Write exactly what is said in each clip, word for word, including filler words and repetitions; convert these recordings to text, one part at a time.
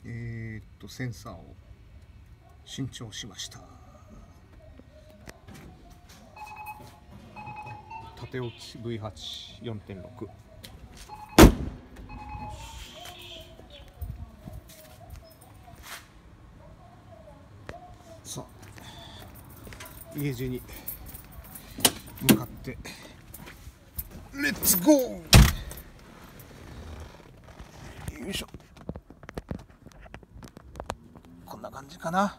えー、っとセンサーを新調しました。縦置き ブイはちよんてんろく。 さあ家路に向かってレッツゴー。よいしょ、こんな感じかな。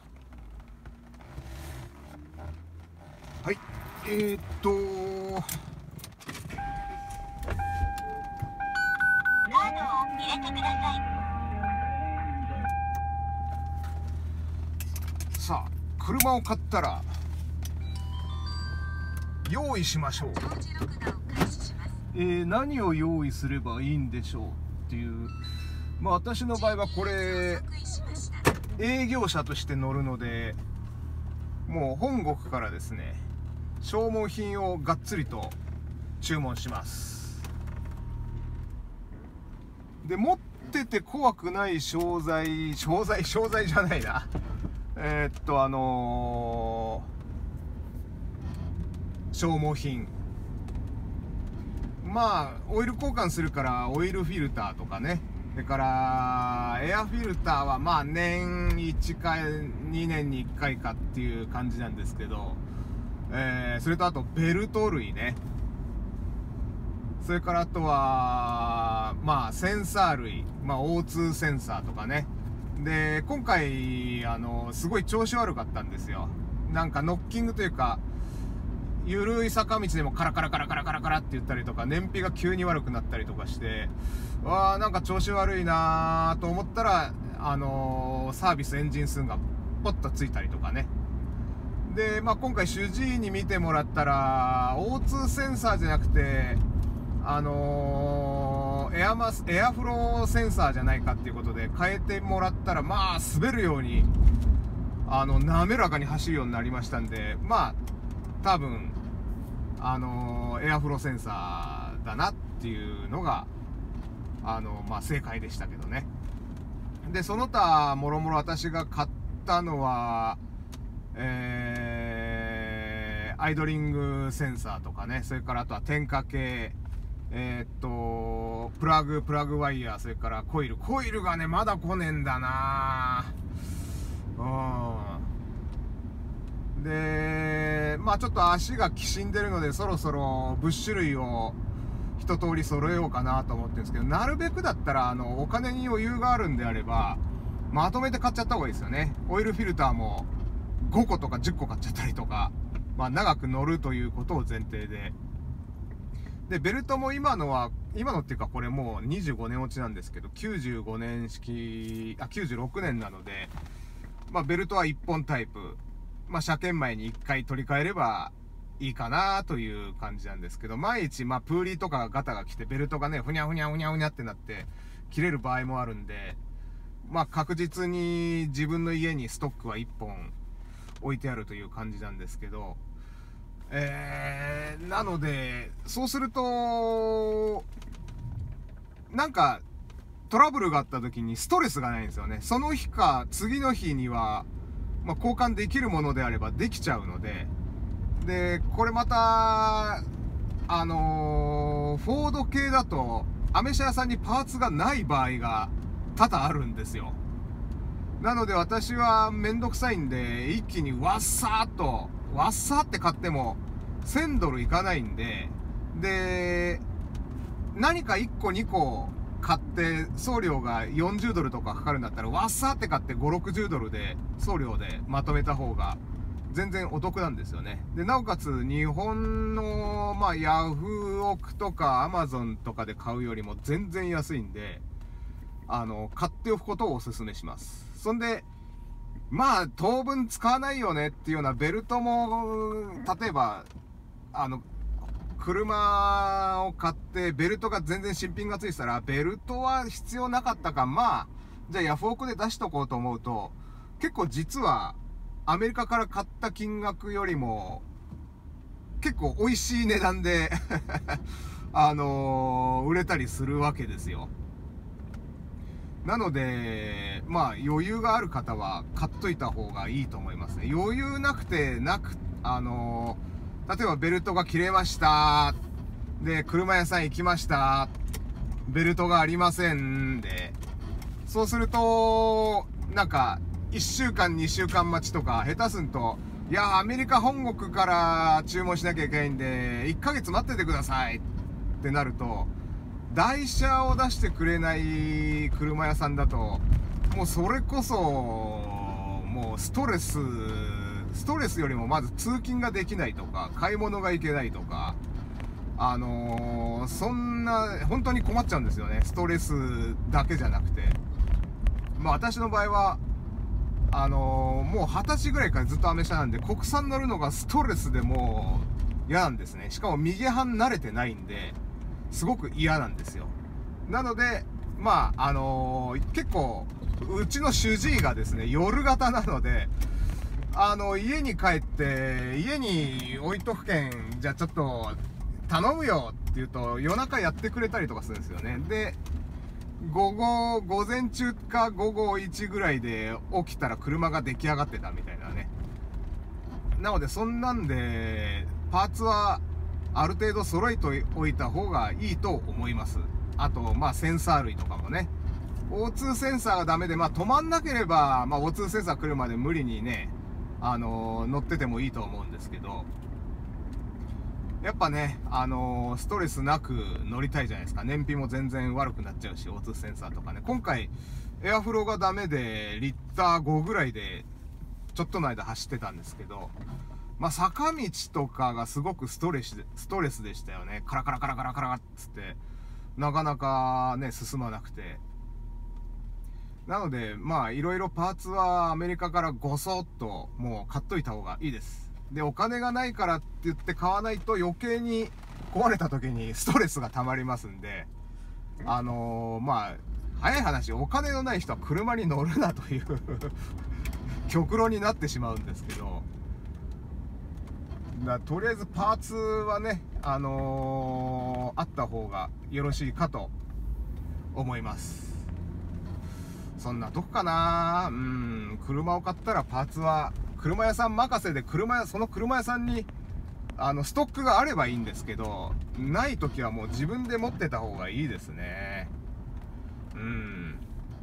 はい、えー、っとカードを入れてください。 さあ車を買ったら用意しましょう。 表示録画を開始します。 えー、何を用意すればいいんでしょうっていう、まあ私の場合はこれ即位しました。 営業者として乗るので、もう本国からですね消耗品をがっつりと注文します。で持ってて怖くない商材商材商材じゃないなえーっとあのー、消耗品、まあオイル交換するからオイルフィルターとかね、それからエアフィルターはまあ年いちかいにねんにいっかいかっていう感じなんですけど、えー、それとあとベルト類ね、それからあとはまあセンサー類、まあ オーツー センサーとかね。で今回あのすごい調子悪かったんですよ。なんかノッキングというか緩い坂道でもカラカラカラカラカラカラって言ったりとか、燃費が急に悪くなったりとかして、わあなんか調子悪いなと思ったら、あのー、サービスエンジン数がポッとついたりとかね。で、まあ、今回主治医に見てもらったら オーツー センサーじゃなくてあのー、エアマスエアフローセンサーじゃないかっていうことで変えてもらったら、まあ滑るようにあの滑らかに走るようになりましたんで、まあ多分あのー、エアフローセンサーだなっていうのがあのー、まあ正解でしたけどね。でその他もろもろ私が買ったのはえー、アイドリングセンサーとかね、それからあとは点火系、えー、っとプラグプラグワイヤー、それからコイルコイルがねまだ来ねえんだな。うんでまあちょっと足がきしんでるので、そろそろブッシュ類を一通り揃えようかなと思ってるんですけど、なるべくだったらあのお金に余裕があるんであればまとめて買っちゃった方がいいですよね。オイルフィルターもごことかじゅっこ買っちゃったりとか、まあ、長く乗るということを前提で。でベルトも今のは今のっていうかこれもうにじゅうごねん落ちなんですけど、きゅうじゅうごねん式あきゅうじゅうろくねんなので、まあ、ベルトはいっぽんタイプ、まあ、車検前にいっかい取り替えればいいかなという感じなんですけど、毎日まあプーリーとかガタが来てベルトがねふにゃふにゃふにゃふにゃってなって切れる場合もあるんで、まあ確実に自分の家にストックはいっぽん置いてあるという感じなんですけど、えー、なのでそうするとなんかトラブルがあった時にストレスがないんですよね。その日か次の日には、まあ、交換できるものであればできちゃうので、でこれまたあのー、フォード系だとアメ車屋さんにパーツがない場合が多々あるんですよ。なので私はめんどくさいんで、一気にわっさーっとわっさーって買ってもせんドルいかないんで、で何かいっこにこ買って送料がよんじゅうドルとかかかるんだったら、わっさーって買ってごじゅうろくじゅうドルで送料でまとめた方が全然お得なんですよね。でなおかつ日本のまあヤフオクとかアマゾンとかで買うよりも全然安いんで、あの買っておくことをお勧めします。そんでまあ当分使わないよねっていうようなベルトも、例えばあの車を買ってベルトが全然新品がついてたらベルトは必要なかったか、まあじゃあヤフオクで出しとこうと思うと、結構実はアメリカから買った金額よりも結構美味しい値段であのー、売れたりするわけですよ。なのでまあ余裕がある方は買っといた方がいいと思いますね。余裕なくてなくあのー、例えばベルトが切れましたで車屋さん行きましたベルトがありませんで、そうするとなんかいっしゅうかんにしゅうかん待ちとか、下手すんといやアメリカ本国から注文しなきゃいけないんでいっかげつ待っててくださいってなると、台車を出してくれない車屋さんだともうそれこそもうストレスストレスよりもまず通勤ができないとか買い物が行けないとか、あのー、そんな本当に困っちゃうんですよね。ストレスだけじゃなくて、まあ私の場合はあのー、もうはたちぐらいからずっとアメ車なんで、国産乗るのがストレスでもう嫌なんですね。しかも右半慣れてないんですごく嫌なんですよ。なのでまああのー、結構うちの主治医がですね夜型なので、あの家に帰って家に置いとくけんじゃあちょっと頼むよって言うと夜中やってくれたりとかするんですよね。で午後午前中か午後いちぐらいで起きたら車が出来上がってたみたいなね。なのでそんなんでパーツはある程度揃えておいた方がいいと思います。あとまあセンサー類とかもね、 オーツー センサーがダメで、まあ止まんなければ、まあ、オーツー センサー来るまで無理にねあのー、乗っててもいいと思うんですけど、やっぱね、あのー、ストレスなく乗りたいじゃないですか。燃費も全然悪くなっちゃうし、オーツー センサーとかね。今回エアフローがダメでリッターごぐらいでちょっとの間走ってたんですけど、まあ坂道とかがすごくストレスストレスでしたよね。カラカラカラカラカラっつってなかなかね進まなくて。なのでまあいろいろパーツはアメリカからごそっともう買っといた方がいいです。でお金がないからって言って買わないと余計に壊れた時にストレスが溜まりますんで、あのー、まあ早い話、お金のない人は車に乗るなという極論になってしまうんですけど、だとりあえずパーツはね、あのー、あった方がよろしいかと思います。そんなとこかな。うん、車を買ったらパーツは車屋さん任せで、車屋その車屋さんにあのストックがあればいいんですけど、ない時はもう自分で持ってた方がいいですね。うん。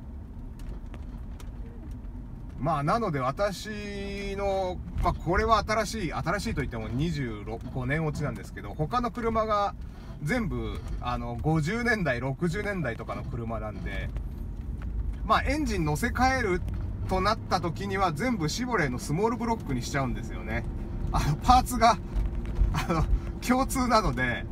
まあなので私の、まあこれは新しい新しいといってもにじゅうごねん落ちなんですけど、他の車が全部あのごじゅうねんだいろくじゅうねんだいとかの車なんで、まあエンジン乗せ替えるとなった時には全部シボレーのスモールブロックにしちゃうんですよね。あのパーツがあの共通なので、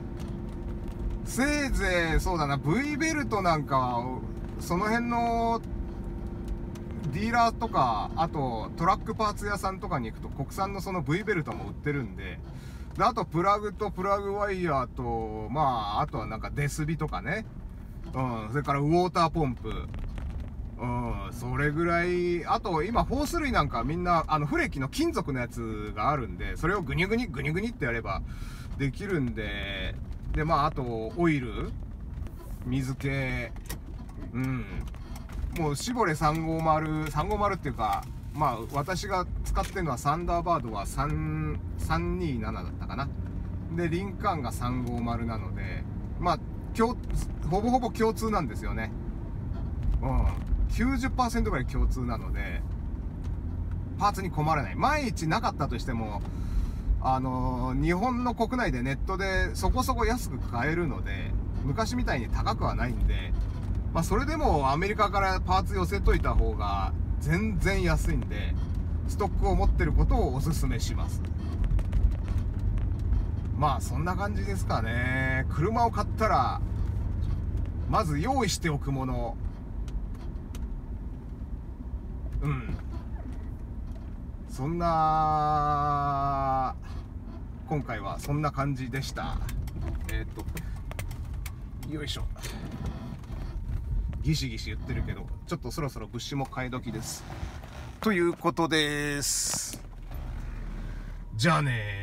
せいぜいそうだな V ベルトなんかはその辺のディーラーとか、あとトラックパーツ屋さんとかに行くと国産のその V ベルトも売ってるんで、であとプラグとプラグワイヤーと、まああとはなんかデスビとかね、うん、それからウォーターポンプ、うん、それぐらい。あと今ホース類なんかみんなあのフレキの金属のやつがあるんで、それをグニグニグニグニってやればできるんで、でまああとオイル、水気、うん、もうシボレさんごまるさんごまるっていうか、まあ私が使ってるのはサンダーバードはさんにーななだったかな。でリンカーンがさんごまるなので、まあ共ほぼほぼ共通なんですよね。うん、きゅうじゅっパーセント ぐらい共通なのでパーツに困らない。毎日なかったとしても、あのー、日本の国内でネットでそこそこ安く買えるので、昔みたいに高くはないんで、まあ、それでもアメリカからパーツ寄せといた方が全然安いんで、ストックを持ってることをおすすめします。まあそんな感じですかね。車を買ったらまず用意しておくもの、うん、そんな今回はそんな感じでした。えー、っとよいしょ、ギシギシ言ってるけどちょっとそろそろ物資も買い時ですということです。じゃあねー。